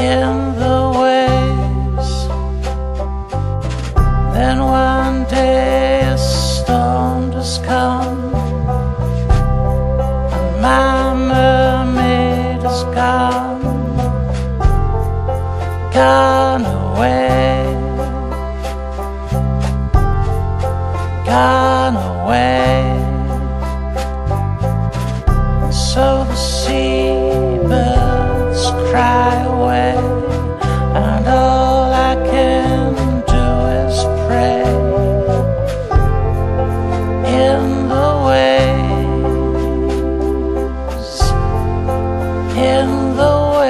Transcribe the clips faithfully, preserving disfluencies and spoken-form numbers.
in the waves. Then one day a storm has come, and my mermaid is gone, gone away, gone away. So the seabirds cry away, and all I can do is pray. In the waves, in the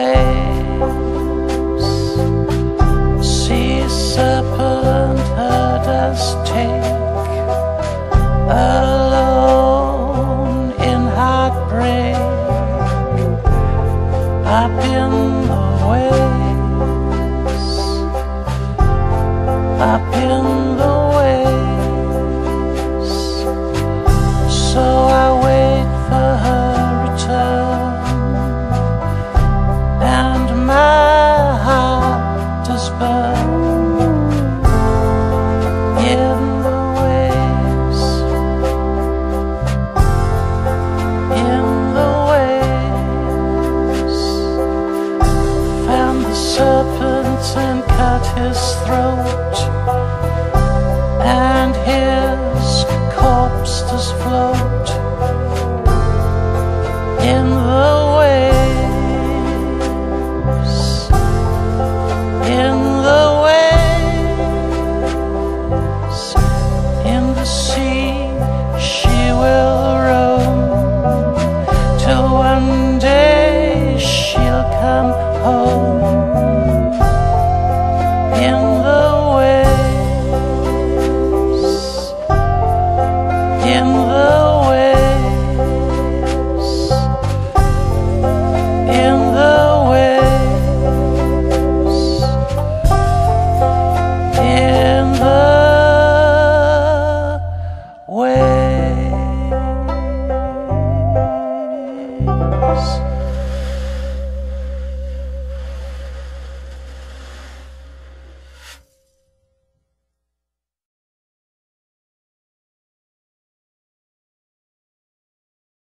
waves, sea serpent heard us take, alone in heartbreak. Up in the waves, up in the waves. So I wait for her return, and my heart does burn. In the waves, in the waves. Found the serpent and cut his throat.